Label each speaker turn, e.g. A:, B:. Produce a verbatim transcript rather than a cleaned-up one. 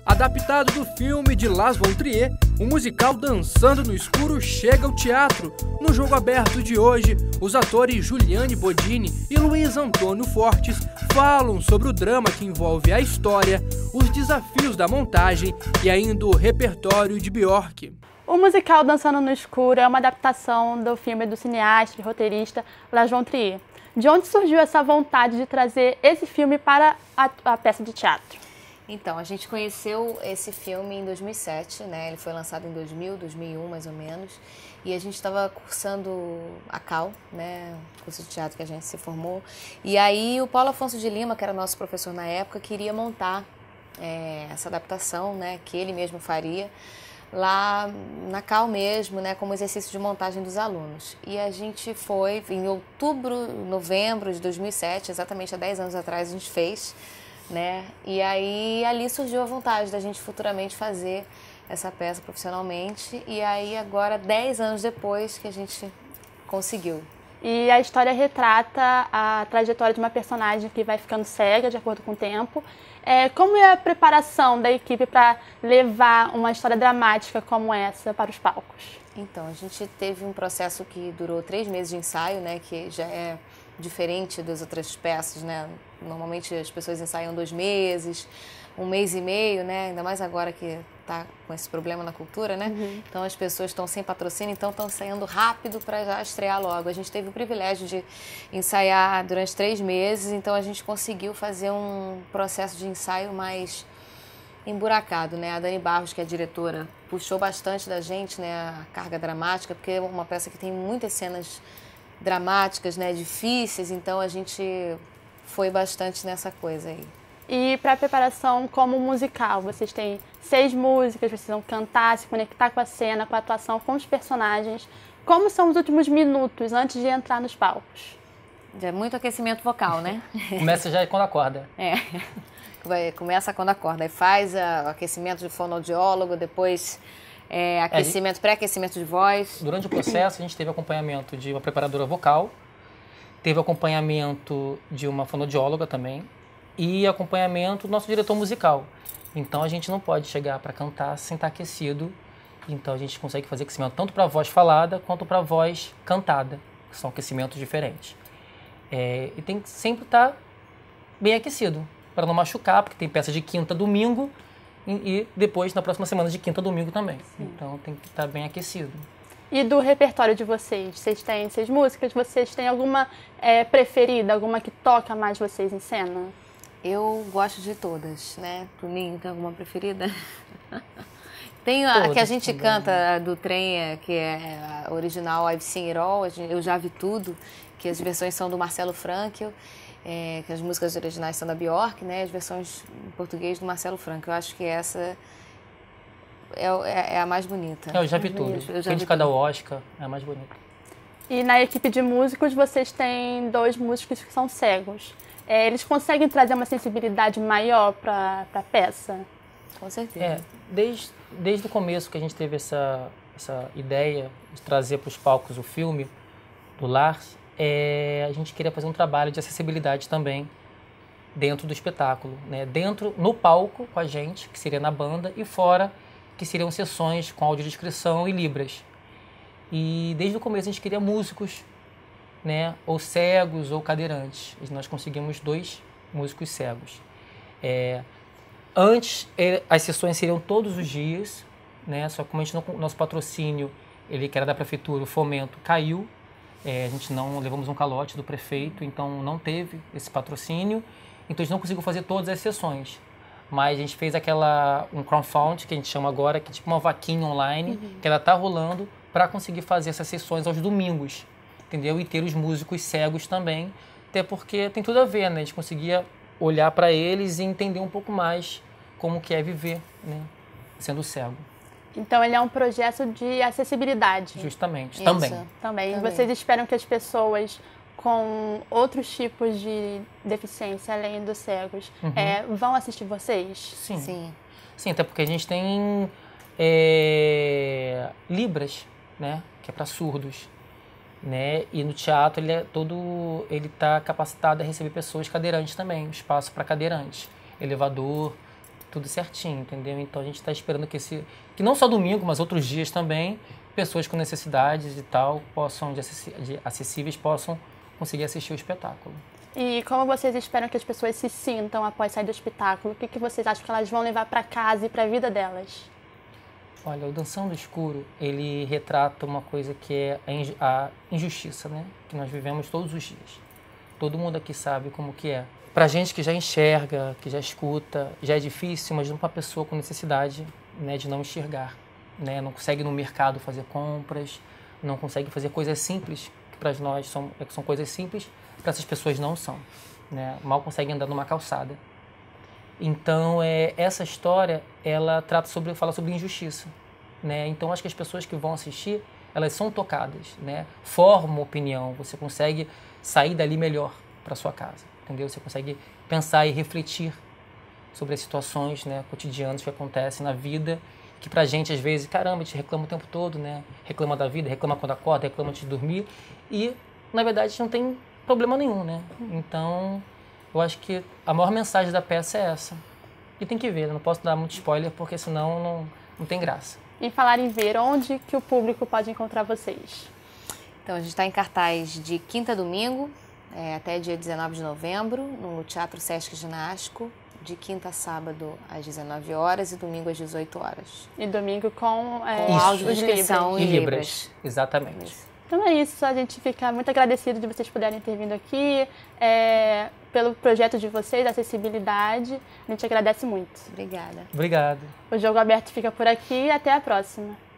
A: Adaptado do filme de Lars von Trier, o musical Dançando no Escuro chega ao teatro. No jogo aberto de hoje, os atores Juliane Bodini e Luiz Antônio Fortes falam sobre o drama que envolve a história, os desafios da montagem e ainda o repertório de Björk.
B: O musical Dançando no Escuro é uma adaptação do filme do cineasta e roteirista Lars von Trier. De onde surgiu essa vontade de trazer esse filme para a, a peça de teatro?
C: Então, a gente conheceu esse filme em dois mil e sete, né? Ele foi lançado em dois mil, dois mil e um mais ou menos. E a gente estava cursando a Cal, né? Curso de teatro que a gente se formou. E aí o Paulo Afonso de Lima, que era nosso professor na época, queria montar é, essa adaptação, né? Que ele mesmo faria lá na Cal mesmo, né, como exercício de montagem dos alunos. E a gente foi em outubro, novembro de dois mil e sete, exatamente há dez anos atrás, a gente fez, né? E aí ali surgiu a vontade da gente futuramente fazer essa peça profissionalmente. E aí agora, dez anos depois, que a gente conseguiu.
B: E a história retrata a trajetória de uma personagem que vai ficando cega de acordo com o tempo. É, como é a preparação da equipe para levar uma história dramática como essa para os palcos?
C: Então, a gente teve um processo que durou três meses de ensaio, né, que já é diferente das outras peças, né? Normalmente as pessoas ensaiam dois meses, um mês e meio, né? Ainda mais agora que está com esse problema na cultura, né? Uhum. Então as pessoas estão sem patrocínio, então estão ensaiando rápido para já estrear logo. A gente teve o privilégio de ensaiar durante três meses, então a gente conseguiu fazer um processo de ensaio mais emburacado, né? A Dani Barros, que é a diretora, puxou bastante da gente, né? A carga dramática, porque é uma peça que tem muitas cenas dramáticas, né? Difíceis, então a gente foi bastante nessa coisa aí.
B: E para a preparação como musical, vocês têm seis músicas, precisam cantar, se conectar com a cena, com a atuação, com os personagens. Como são os últimos minutos antes de entrar nos palcos?
C: Já é muito aquecimento vocal, né?
D: Começa já quando acorda.
C: É, começa quando acorda. Aí faz o aquecimento de fonoaudiólogo, depois é, aquecimento, é, pré-aquecimento de voz.
D: Durante o processo, a gente teve acompanhamento de uma preparadora vocal, teve acompanhamento de uma fonoaudióloga também, e acompanhamento do nosso diretor musical. Então a gente não pode chegar para cantar sem estar aquecido. Então a gente consegue fazer aquecimento tanto para a voz falada quanto para a voz cantada, que são aquecimentos diferentes. É, e tem que sempre estar bem aquecido, para não machucar, porque tem peça de quinta a domingo e, e depois na próxima semana de quinta a domingo também. Sim. Então tem que estar bem aquecido.
B: E do repertório de vocês? Vocês têm seis músicas? Vocês têm alguma é, preferida, alguma que toca mais vocês em cena?
C: Eu gosto de todas, né? Tuninho, tem alguma preferida? Tem a
D: Todas
C: que a gente
D: também.
C: Canta do trem, que é a original I've Seen It All, Eu Já Vi Tudo, que as versões são do Marcelo Frankel, é, que as músicas originais são da Björk, né? As versões em português do Marcelo Frankel. Eu acho que essa é, é, é a mais bonita.
D: É, Eu Já Vi Tudo. Quem de cada Oscar é a mais bonita.
B: E na equipe de músicos, vocês têm dois músicos que são cegos. É, eles conseguem trazer uma sensibilidade maior para a peça?
C: Com certeza.
D: É, desde, desde o começo que a gente teve essa, essa ideia de trazer para os palcos o filme do Lars, é, a gente queria fazer um trabalho de acessibilidade também dentro do espetáculo, né? Dentro, no palco com a gente, que seria na banda, e fora, que seriam sessões com audiodescrição e libras. E desde o começo a gente queria músicos, né, ou cegos ou cadeirantes. E nós conseguimos dois músicos cegos. É, antes, é, as sessões seriam todos os dias, né, só que como a gente não, nosso patrocínio, ele que era da prefeitura, o fomento, caiu. É, a gente não levamos um calote do prefeito, então não teve esse patrocínio. Então a gente não conseguiu fazer todas as sessões. Mas a gente fez aquela, um crowdfunding, que a gente chama agora, que é tipo uma vaquinha online, uhum. que ela está rolando para conseguir fazer essas sessões aos domingos. Entendeu? E ter os músicos cegos também, até porque tem tudo a ver, né? A gente conseguia olhar para eles e entender um pouco mais como que é viver, né? Sendo cego.
B: Então ele é um projeto de acessibilidade.
D: Justamente,
C: Isso.
D: também.
B: Também.
C: Também.
B: Vocês esperam que as pessoas com outros tipos de deficiência, além dos cegos, uhum. é, vão assistir vocês?
D: Sim.
C: Sim.
D: Sim, até porque a gente tem é, Libras, né? Que é para surdos. Né? E no teatro ele é todo, ele está capacitado a receber pessoas cadeirantes também, espaço para cadeirantes, elevador, tudo certinho, entendeu? Então a gente está esperando que esse, que não só domingo, mas outros dias também, pessoas com necessidades e tal, possam, de, acessi de acessíveis, possam conseguir assistir o espetáculo.
B: E como vocês esperam que as pessoas se sintam após sair do espetáculo? O que, que vocês acham que elas vão levar para casa e para a vida delas?
D: Olha, o Dançando no Escuro, ele retrata uma coisa que é a injustiça, né? Que nós vivemos todos os dias. Todo mundo aqui sabe como que é. Pra gente que já enxerga, que já escuta, já é difícil, imagina uma pessoa com necessidade, né, de não enxergar, né? Não consegue ir no mercado fazer compras, não consegue fazer coisas simples, que para nós são, são coisas simples, para essas pessoas não são, né? Mal conseguem andar numa calçada. Então, é, essa história, ela trata sobre, fala sobre injustiça, né? Então, acho que as pessoas que vão assistir, elas são tocadas, né? Formam opinião, você consegue sair dali melhor para sua casa, entendeu? Você consegue pensar e refletir sobre as situações, né, cotidianas que acontecem na vida, que pra gente, às vezes, caramba, a gente reclama o tempo todo, né? Reclama da vida, reclama quando acorda, reclama antes de dormir, e, na verdade, não tem problema nenhum, né? Então, eu acho que a maior mensagem da peça é essa. E tem que ver, eu não posso dar muito spoiler, porque senão não, não tem graça.
B: Em falar em ver, onde que o público pode encontrar vocês?
C: Então, a gente está em cartaz de quinta a domingo, é, até dia dezenove de novembro, no Teatro Sesc Ginástico, de quinta a sábado às dezenove horas e domingo às dezoito horas.
B: E domingo com, é,
C: com audiodescrição
D: em
C: em
D: Libras.
C: Libras.
D: Exatamente.
C: Isso.
B: Então é isso, a gente fica muito agradecido de vocês poderem ter vindo aqui, é, pelo projeto de vocês, acessibilidade, a gente agradece muito.
C: Obrigada.
D: Obrigado.
B: O Jogo Aberto fica por aqui e até a próxima.